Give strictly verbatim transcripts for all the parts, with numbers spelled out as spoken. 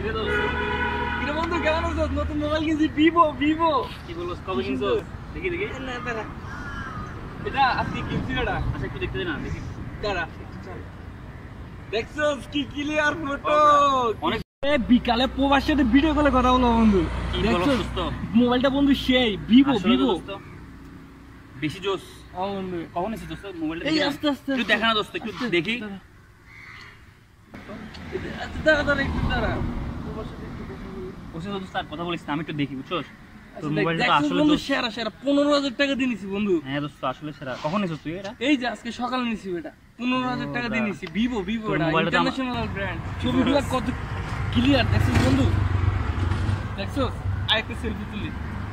কিরে বন্ধু কেমন আছিস? নতুন মোবাইল কিনছি ভিভো ভিভো। কি বলছ? কবে কিনছস? দেখি দেখি। না দাঁড়া, এটা আজকে কিনছি এটা। আচ্ছা একটু দেখতে দে না, দেখি। দাঁড়া, দেখছস কি ক্লিয়ার ফটো। অনেক বিকালে প্রবাসের সাথে ভিডিও কলে কথা বলো বন্ধু। দেখছস মোবাইলটা বন্ধু সেই ভিভো ভিভো বেশি জোস। ও বন্ধু কখন এসেছিস দোস্ত মোবাইলটা? এই আস্তে আস্তে একটু দেখা না দোস্ত, একটু দেখি। আচ্ছা দাঁড়া দাঁড়া একটু দাঁড়া। ওসে দোস্ত আর কথা বলিস না, আমি একটু দেখি বুঝছস। তোর মোবাইলটা আসলে বন্ধু সেরা সেরা পনেরো হাজার টাকা দিয়ে নিছি বন্ধু। হ্যাঁ দোস্ত আসলে সেরা। কখন এসেছিস তুই এটা? এই যে আজকে সকালে নিছি এটা। পনেরো হাজার টাকা দিয়ে নিছি ভিভো ভিভো এটা ইন্টারন্যাশনাল ব্র্যান্ড। ছবিগুলো কত ক্লিয়ার দেখছিস বন্ধু? দেখছস? আরেকটা সেলফি তুলি।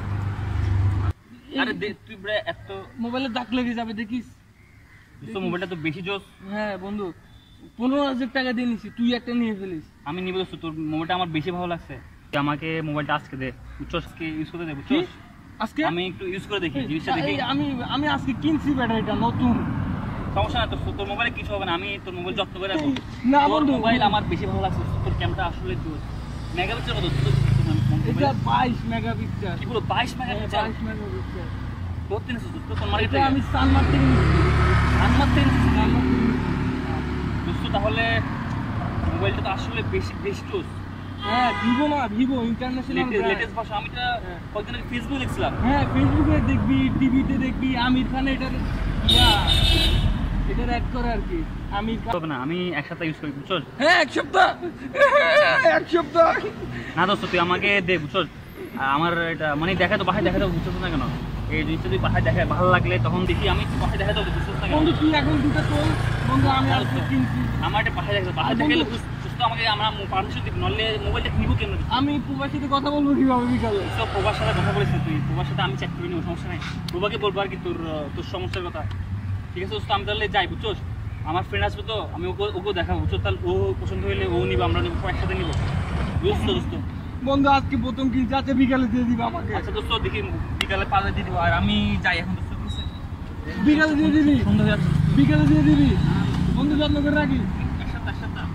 আরে দে তুই ব্রে এত মোবাইলে দাগ লেগে যাবে দেখিস। তো মোবাইলটা তো বেশি জোস। হ্যাঁ বন্ধু পনেরো হাজার টাকা দিয়ে নিছি, তুই একটা নিয়ে ফেলিস। আমি নিব দোস্ত, তোর মোবাইলটা আমার বেশি ভালো লাগছে। তুই আমাকে মোবাইলটা আজকে দে বুঝছস, আজকে ইউজ করতে দে বুঝছস। আজকে আমি একটু ইউজ করে দেখি জিনিসটা দেখি। আমি আমি আজকে কিনছি ব্যাটারিটা নতুন। সমস্যা না, তোর তোর মোবাইলে কিছু হবে না, আমি তোর মোবাইল যত্ন করে রাখবো। না তোর বন্ধু মোবাইল আমার বেশি ভালো লাগছে, তোর ক্যামেরা আসলে জোস। মেগাপিক্সেল কত তোর? এটা বাইশ মেগাপিক্সেল। কি বলো বাইশ মেগাপিক্সেল? বাইশ মেগাপিক্সেল। তোর তিন আছে দোস্ত, তোর মার্কেটে আমি সানমার থেকে নিছি। সানমার থেকে নিছি? দোস্ত তাহলে মোবাইলটা তো আসলে বেশি বেশি জোস। হ্যাঁ ভিভো না ভিভো ইন্টারন্যাশনাল লেটেস্ট ভাষা। আমি তো কয়েকদিন আগে ফেসবুকে দেখছিলাম। হ্যাঁ ফেসবুকে দেখবি, টিভিতে দেখবি আমির খান এটার ইয়া এটার অ্যাড করে আর কি। আমির খান হবে না, আমি এক সপ্তাহ ইউজ করি বুঝছস। হ্যাঁ এক সপ্তাহ এক সপ্তাহ না দোস্ত তুই আমাকে দে বুঝছস। আমার এটা মানে দেখা তো বাসায় দেখা তো বুঝছস না কেন? এই জিনিসটা তুই বাসায় দেখা ভালো লাগলে তখন দেখি আমি বাসায় দেখা তো বুঝছস না কেন? বন্ধু তুই এখন দুটো তোল বন্ধু, আমি আর কিনছি। আমার এটা বাসায় দেখা বাসায় দেখালে বুঝছস আমাকে, আমরা পারমিশন দিবি, নলে মোবাইলটা নিব কেন? আমি প্রবাসীর সাথে কথা বলবো কিভাবে বিকালে? তো প্রবাসের সাথে কথা বলেছিস তুই, প্রবাসের সাথে আমি চেক করে নিব, সমস্যা নাই। প্রবাকে বলবো আর কি তোর তোর সমস্যার কথা। ঠিক আছে দোস্ত, আমি তাহলে যাই বুঝছস। আমার ফ্রেন্ড আসবে তো, আমি ওকে ওকেও দেখাবো বুঝছস। তাহলে ও পছন্দ হইলে ও নিব, আমরা নিব, একসাথে নিব বুঝছো দোস্ত। বন্ধু আজকে প্রথম কিনছি, আজকে বিকালে দিয়ে দিবা আমাকে। আচ্ছা দোস্ত দেখি বিকালে পালে দিয়ে দিব। আর আমি যাই এখন দোস্ত। বিকালে দিয়ে দিবি? সুন্দর যাচ্ছে বিকালে দিয়ে দিবি বন্ধু, যত্ন করে রাখি। এক সপ্তাহ এক সপ্তাহ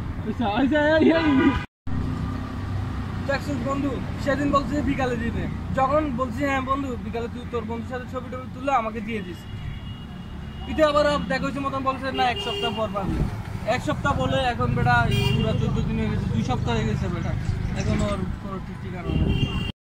দেখছিস বন্ধু, সেদিন বলছে বিকালে দিবে, যখন বলছি হ্যাঁ বন্ধু বিকালে তুই তোর বন্ধুর সাথে ছবি টবি তুলে আমাকে দিয়ে দিস, এটা আবার দেখা হয়েছে মতন বলছে না এক সপ্তাহ পর পাবি। এক সপ্তাহ বলে এখন বেটা পুরা চোদ্দ দিন হয়ে গেছে, দুই সপ্তাহ হয়ে গেছে বেটা, এখন ওর কোনো ঠিক ঠিকানা নেই।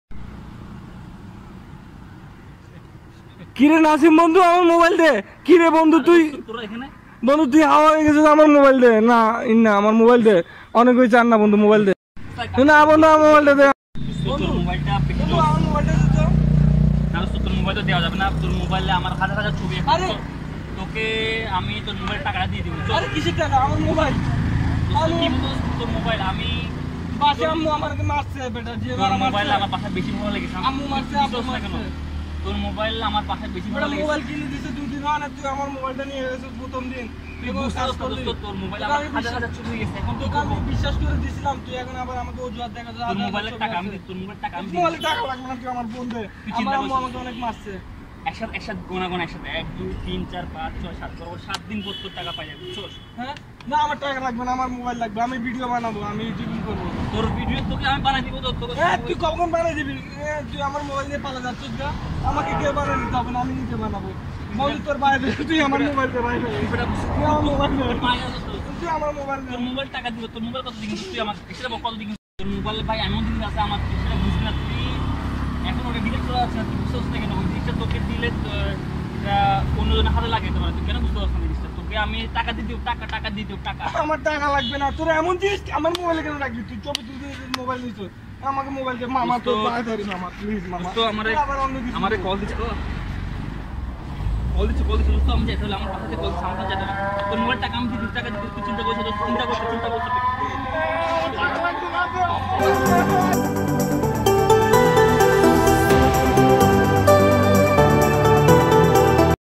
কিরে নাসিম বন্ধু আমার মোবাইল দে। কিরে বন্ধু তুই বন্ধু তুই হাওয়া হয়ে গেছিস, আমার মোবাইল দে। না না আমার মোবাইল দে, অনেক হয়েছে আর না বন্ধু মোবাইল দে। না বন্ধু আমার মোবাইলটা দে। তোর মোবাইলটা আমার মোবাইলটা দে তো। না তোর মোবাইলটা দেওয়া যাবে না, তোর মোবাইলে আমার হাজার হাজার ছবি আছে। তোকে আমি তোর মোবাইল টাকাটা দিয়ে দিব। আরে কিসের টাকা? আমার মোবাইল তোর মোবাইল আমি বাসে আম্মু আমাকে মারছে বেটা, যে মোবাইল আমার পাশে বেশি ভালো লেগেছে। আম্মু মারছে আব্বু মারছে। তোর মোবাইল আমার পাশে বেশি ভালো লেগেছে। মোবাইল কিনে দিছে দুই দিন হয় না, তুই আমার মোবাইলটা নিয়ে গেছিস প্রথম দিন। তুই বিশ্বাস করলি তোর মোবাইল আমার হাজার হাজার ছবি গেছে। এখন তোকে আমি বিশ্বাস করে দিছিলাম, তুই এখন আবার আমাকে অজুহাত দেখা যায়। তোর মোবাইলের টাকা আমি তোর মোবাইলের টাকা আমি মোবাইলের টাকা লাগবে না, তুই আমার বন্ধু। আমার আম্মু আমাকে অনেক মারছে। একসাথে একসাথে গোনা গোনা একসাথে এক দুই তিন চার পাঁচ ছয় সাত বরাবর সাত দিন পর তোর টাকা পাই যাবে বুঝছস। হ্যাঁ না আমার টাকা লাগবে না, আমার মোবাইল লাগবে, আমি ভিডিও বানাবো, আমি ইউটিউবিং করবো। তোর ভিডিও তোকে আমি বানাই দিব। তো তোকে হ্যাঁ তুই কখন বানাই দিবি? তুই আমার মোবাইল দিয়ে পালা যাচ্ছিস না, আমাকে কে বানাই দিতে হবে না, আমি নিজে বানাবো। মোবাইল তোর বাইরে, তুই আমার মোবাইল দে বাইরে, তুই আমার মোবাইল দে, তুই আমার মোবাইল দে। তোর মোবাইল টাকা দিব, তোর মোবাইল কত দিন তুই আমাকে সেটা কত দিন? তোর মোবাইল ভাই এমন জিনিস আছে আমার সেটা বুঝবি না তুই, এখন ওটা ডিলিট করা আছে না, তুই বুঝতে পারছিস না কেন? ওই জিনিসটা তোকে দিলে এটা অন্যজনের হাতে লাগাইতে পারে, তুই কেন বুঝতে পারছিস না জিনিসটা? তোকে আমি টাকা দিয়ে দিব, টাকা টাকা দিয়ে দিব টাকা। আমার টাকা লাগবে না, তোর এমন জিনিস আমার মোবাইলে কেন রাখবি? তুই ছবি তুলতে মোবাইল নিছ, আমাকে মোবাইল দে মামা, তোর পায়ে ধরি মামা প্লিজ মামা। তো আমারে আবার অন্য কিছু আমারে কল দিছ, কল দিছ কল দিছ তো আমি যাই, তাহলে আমার পাশে কল দিছ, আমার কাছে যেতে না। তোর মোবাইল টাকা আমি দিয়ে দিব, টাকা দিতে তুই চিন্তা করছিস, চিন্তা করছিস চিন্তা করছিস